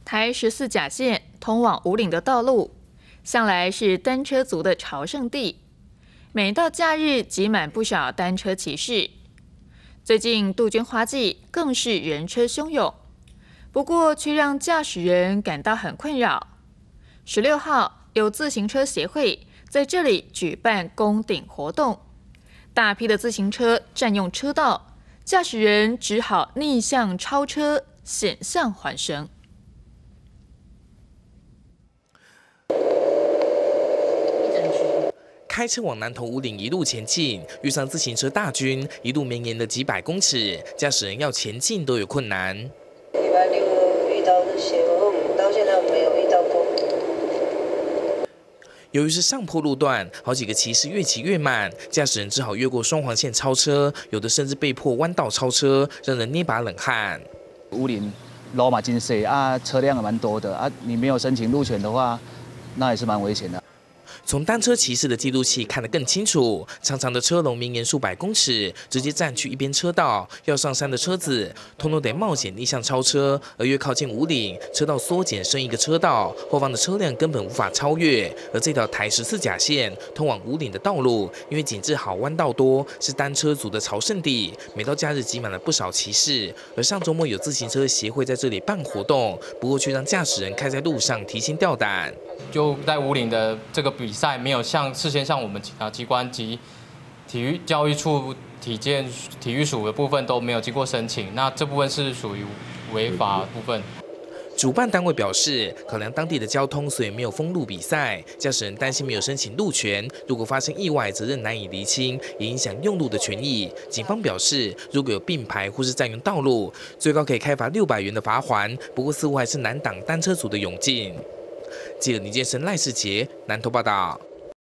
台14甲线通往武岭的道路，向来是单车族的朝圣地，每到假日挤满不少单车骑士。最近杜鹃花季更是人车汹涌，不过却让驾驶人感到很困扰。16号，有自行车协会在这里举办攻顶活动，大批的自行车占用车道，驾驶人只好逆向超车，险象环生。 开车往南投武岭一路前进，遇上自行车大军，一路绵延的几百公尺，驾驶人要前进都有困难。 礼拜六遇到这些，到现在没有遇到过。 由于是上坡路段，好几个骑士越骑越慢，驾驶人只好越过双黄线超车，有的甚至被迫弯道超车，让人捏把冷汗。 武岭路嘛真细啊，车辆也蛮多的啊，你没有申请路权的话，那也是蛮危险的。 从单车骑士的记录器看得更清楚，长长的车龙绵延数百公尺，直接占据一边车道，要上山的车子通通得冒险逆向超车，而越靠近武岭，车道缩减剩一个车道，后方的车辆根本无法超越。而这条台14甲线通往武岭的道路，因为景致好、弯道多，是单车族的朝圣地，每到假日挤满了不少骑士。而上周末有自行车协会在这里办活动，不过却让驾驶人开在路上提心吊胆。 就在武岭的这个比赛，没有事先向我们机关及体育教育处、体育署的部分都没有经过申请，那这部分是属于违法部分。 主办单位表示，考量当地的交通，所以没有封路比赛。驾驶人担心没有申请路权，如果发生意外，责任难以厘清，也影响用路的权益。警方表示，如果有并排或是占用道路，最高可以开罚600元的罚锾。不过似乎还是难挡单车族的涌进。记者倪建生、赖世杰南投报道。